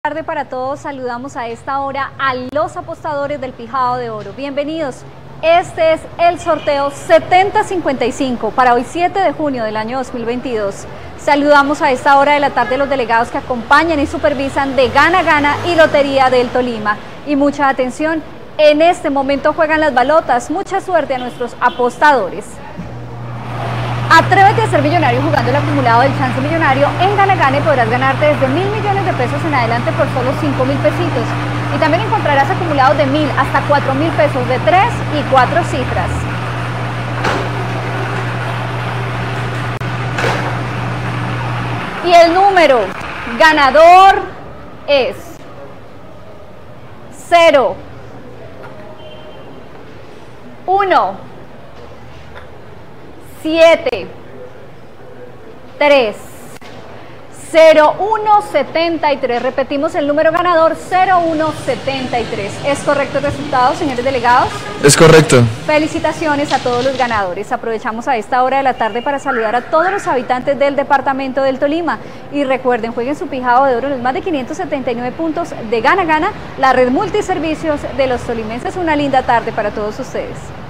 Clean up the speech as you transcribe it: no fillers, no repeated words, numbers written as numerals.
Buenas tardes para todos, saludamos a esta hora a los apostadores del Pijao de Oro. Bienvenidos, este es el sorteo 7055 para hoy 7 de junio del año 2022. Saludamos a esta hora de la tarde a los delegados que acompañan y supervisan de Gana Gana y Lotería del Tolima. Y mucha atención, en este momento juegan las balotas, mucha suerte a nuestros apostadores. Atrévete a ser millonario jugando el acumulado del Chance Millonario en Gana Gana y podrás ganarte desde 1.000 millones de pesos en adelante por solo 5.000 pesitos. Y también encontrarás acumulados de 1.000 hasta 4.000 pesos de 3 y 4 cifras. Y el número ganador es 0, 1, 7, 3, 0, 1, 73. Repetimos el número ganador 0173. ¿Es correcto el resultado, señores delegados? Es correcto. Felicitaciones a todos los ganadores. Aprovechamos a esta hora de la tarde para saludar a todos los habitantes del departamento del Tolima. Y recuerden, jueguen su Pijao de Oro en los más de 579 puntos de Gana Gana, la red multiservicios de los tolimenses. Una linda tarde para todos ustedes.